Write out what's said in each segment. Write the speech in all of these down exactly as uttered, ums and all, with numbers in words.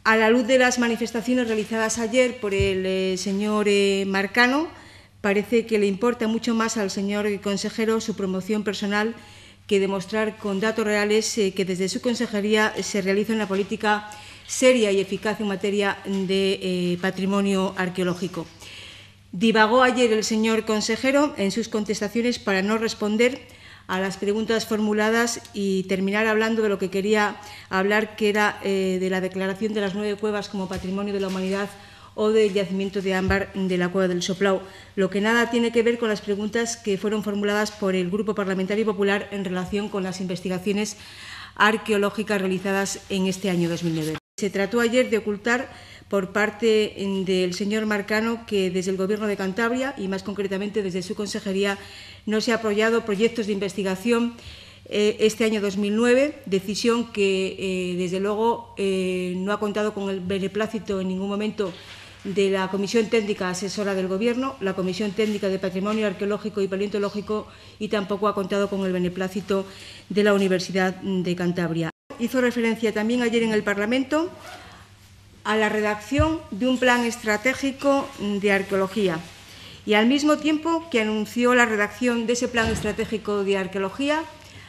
A la luz de las manifestaciones realizadas ayer por el eh, señor eh, Marcano, parece que le importa mucho más al señor consejero su promoción personal que demostrar con datos reales eh, que desde su consejería se realiza una política seria y eficaz en materia de eh, patrimonio arqueológico. Divagó ayer el señor consejero en sus contestaciones para no responder a las preguntas formuladas y terminar hablando de lo que quería hablar, que era eh, de la declaración de las nueve cuevas como Patrimonio de la Humanidad o del yacimiento de ámbar de la Cueva del Soplao, lo que nada tiene que ver con las preguntas que fueron formuladas por el Grupo Parlamentario Popular en relación con las investigaciones arqueológicas realizadas en este año dos mil nueve. Se trató ayer de ocultar por parte del señor Marcano que desde el Gobierno de Cantabria y más concretamente desde su consejería no se ha apoyado proyectos de investigación eh, este año dos mil nueve, decisión que eh, desde luego eh, no ha contado con el beneplácito en ningún momento de la Comisión Técnica Asesora del Gobierno, la Comisión Técnica de Patrimonio Arqueológico y Paleontológico, y tampoco ha contado con el beneplácito de la Universidad de Cantabria. Hizo referencia también ayer en el Parlamento a la redacción de un plan estratégico de arqueología y al mismo tiempo que anunció la redacción de ese plan estratégico de arqueología,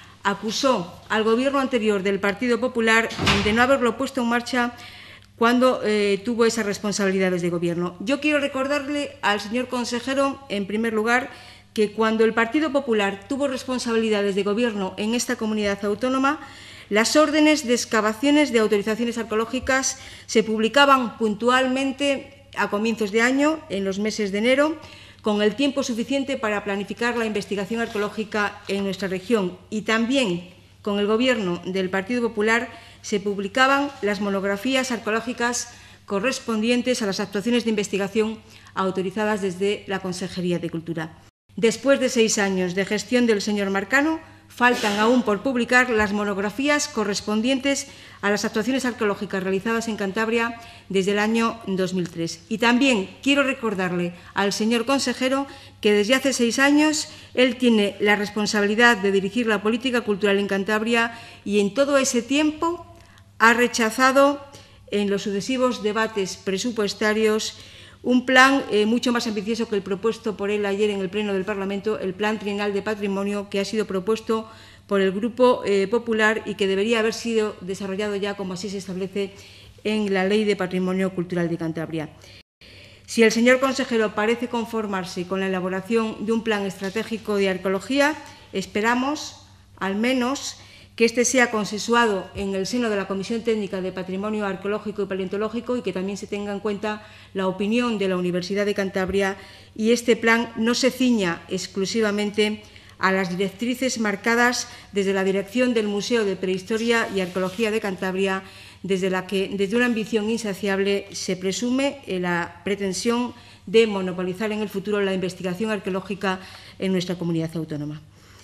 acusó al Gobierno anterior del Partido Popular de no haberlo puesto en marcha cuando eh, tuvo esas responsabilidades de Gobierno. Yo quiero recordarle al señor consejero, en primer lugar, que cuando el Partido Popular tuvo responsabilidades de Gobierno en esta comunidad autónoma, las órdenes de excavaciones de autorizaciones arqueológicas se publicaban puntualmente a comienzos de año, en los meses de enero, con el tiempo suficiente para planificar la investigación arqueológica en nuestra región. Y también con el Gobierno del Partido Popular se publicaban las monografías arqueológicas correspondientes a las actuaciones de investigación autorizadas desde la Consejería de Cultura. Después de seis años de gestión del señor Marcano, faltan aún por publicar las monografías correspondientes a las actuaciones arqueológicas realizadas en Cantabria desde el año dos mil tres. Y también quiero recordarle al señor consejero que desde hace seis años él tiene la responsabilidad de dirigir la política cultural en Cantabria y en todo ese tiempo ha rechazado en los sucesivos debates presupuestarios un plan eh, mucho más ambicioso que el propuesto por él ayer en el Pleno del Parlamento, el Plan Trienal de Patrimonio, que ha sido propuesto por el Grupo eh, Popular y que debería haber sido desarrollado ya, como así se establece en la Ley de Patrimonio Cultural de Cantabria. Si el señor consejero parece conformarse con la elaboración de un plan estratégico de arqueología, esperamos, al menos, que este sea consensuado en el seno de la Comisión Técnica de Patrimonio Arqueológico y Paleontológico y que también se tenga en cuenta la opinión de la Universidad de Cantabria y este plan no se ciña exclusivamente a las directrices marcadas desde la dirección del Museo de Prehistoria y Arqueología de Cantabria, desde la que, desde una ambición insaciable, se presume la pretensión de monopolizar en el futuro la investigación arqueológica en nuestra comunidad autónoma.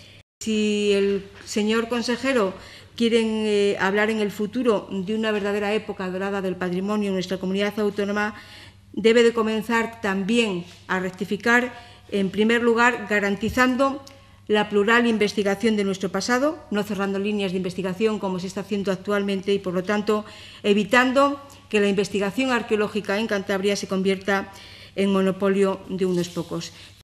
Si el señor consejero quiere eh, hablar en el futuro de una verdadera época dorada del patrimonio en nuestra comunidad autónoma, debe de comenzar también a rectificar, en primer lugar, garantizando la plural investigación de nuestro pasado, no cerrando líneas de investigación como se está haciendo actualmente y, por lo tanto, evitando que la investigación arqueológica en Cantabria se convierta en monopolio de unos pocos.